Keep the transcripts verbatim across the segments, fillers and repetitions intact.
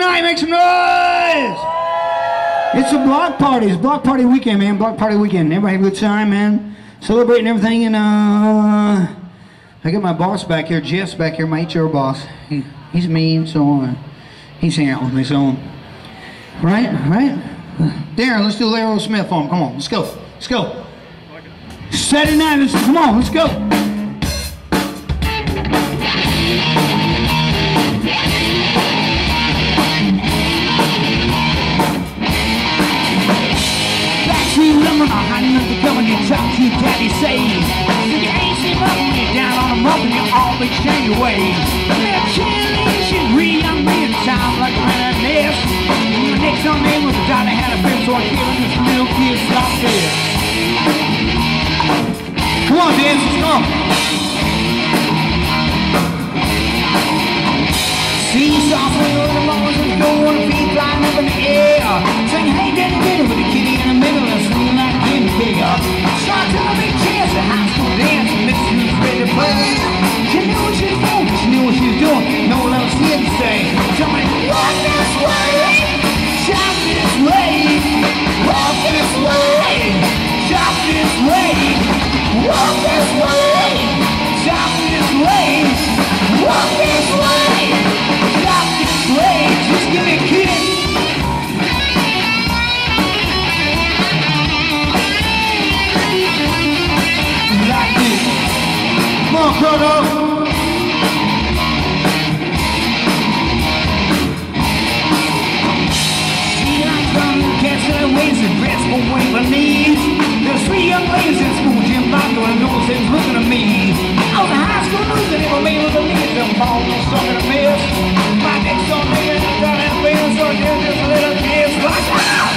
tonight? Make some noise! It's a block party. It's block party weekend, man. Block party weekend. Everybody have a good time, man. Celebrating everything. And uh, I got my boss back here, Jeff's back here, my H R boss. He, he's mean, so uh, he's hanging out with me. So, right, right. Darren, let's do Aerosmith for him. Come on, let's go. Let's go. Saturday night. Let's come on. Let's go. Talk to your daddy says you ain't seen up when you're down on the muck and you all exchange your ways. Left chin, she's real young me in time like a nest. My next on name was a daughter had a friend, so I gave her this little kid like this. Come on, dancers, come on. See soft swing over the lawns and go on the feet flying up in the air. Sing hey daddy daddy with a kitty in the middle and swinging like a guinea pig. Start to the big chance at high school dance and Miss Who's ready to play. She knew what she was doing, she knew what she was doing. No one else here to say. Tell me, walk this way, shop this way, walk this way, shop this way, walk this way, shop this way, walk this way, shop this way. Just give me a kiss. Come on, Croto! See, I'm from the castle ways and dress for weight my knees. There's three young ladies in school, Jim Bosco and Nose is looking at me. I was a high school loser, they were made with a lead. Them balls were stuck in a mess. My next door nigga, I got that band, so I did just a little dance like ah!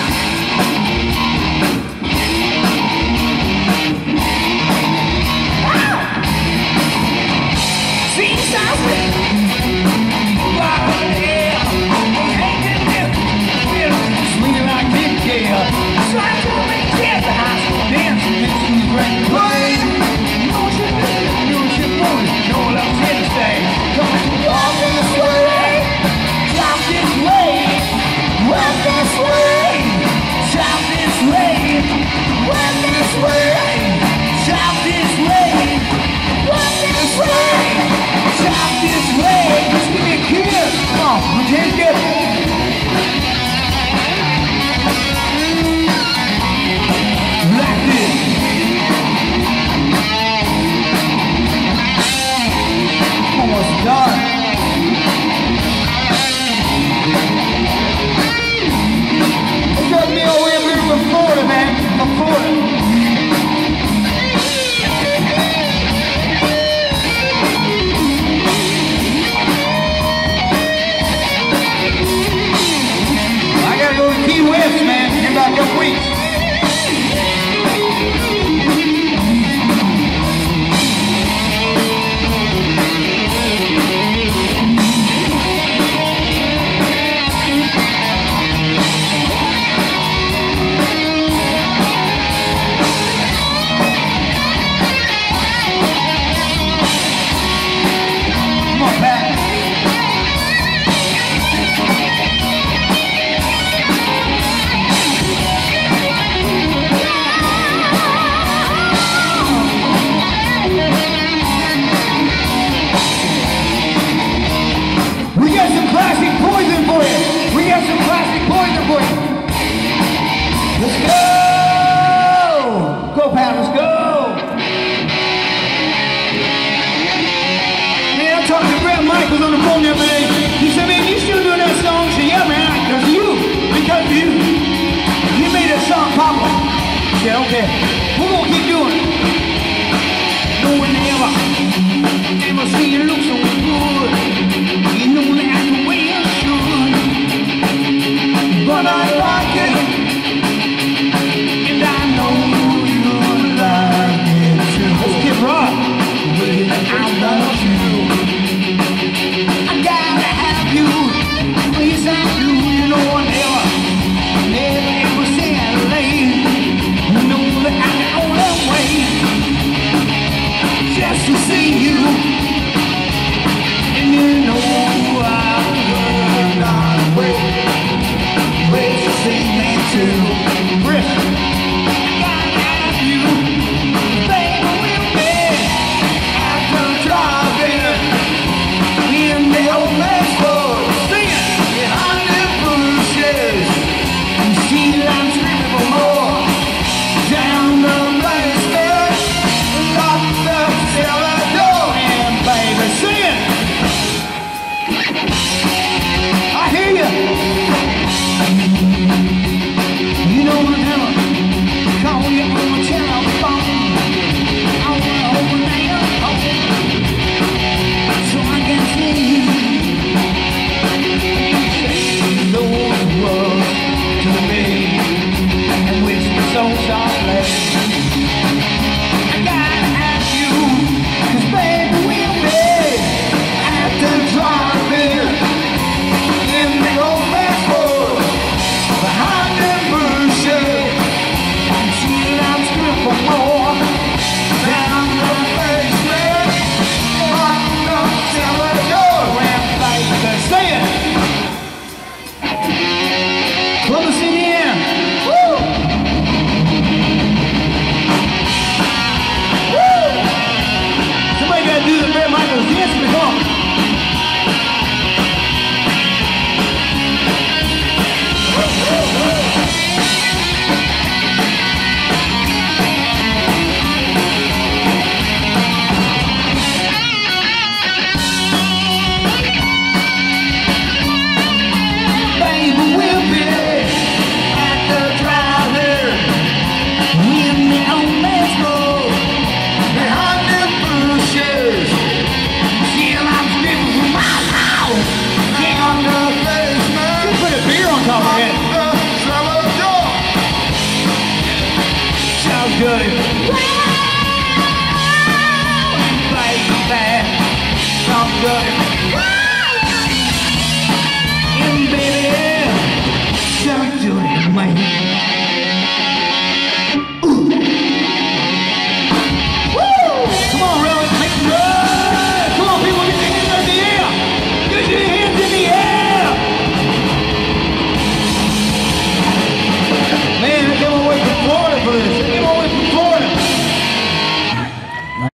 Was on the phone the other day. He said, man, you still doing that song? I said, yeah, man, because of you. Because of you. You made that song popular. I said, okay, we're going to keep doing it. No one ever, ever seen you look so good.